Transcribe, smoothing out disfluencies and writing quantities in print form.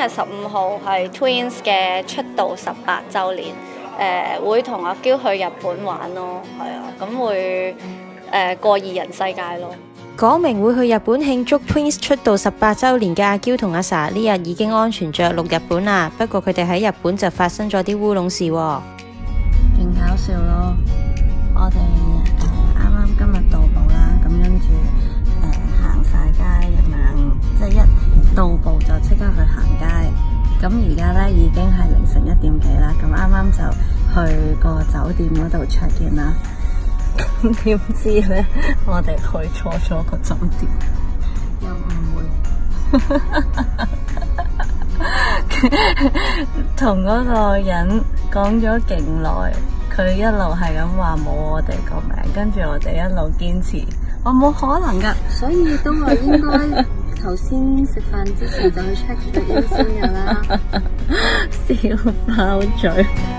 日15號係 Twins 嘅出道18週年，會同阿嬌去日本玩咯，係啊，咁會過二人世界咯。 講明會去日本慶祝 Twins 出道18週年嘅阿嬌同阿 Sa 呢日已經安全着陸日本啦，不過佢哋喺日本就發生咗啲烏龍事喎， 勁搞笑咯！我哋啱啱今日到埗啦，咁跟住行晒街咁樣，即係一到埗就即刻去行街。咁而家咧已經係凌晨1點幾啦，咁啱啱就去個酒店嗰度 check in 啦。咁點知咧，我哋去錯咗個酒店，又誤會，同嗰個人講咗勁耐，佢一路係咁話冇我哋個名，跟住我哋一路堅持，我冇可能噶，所以都話應該頭先食飯之前就去 check 咗 in 先噶啦，笑爆嘴。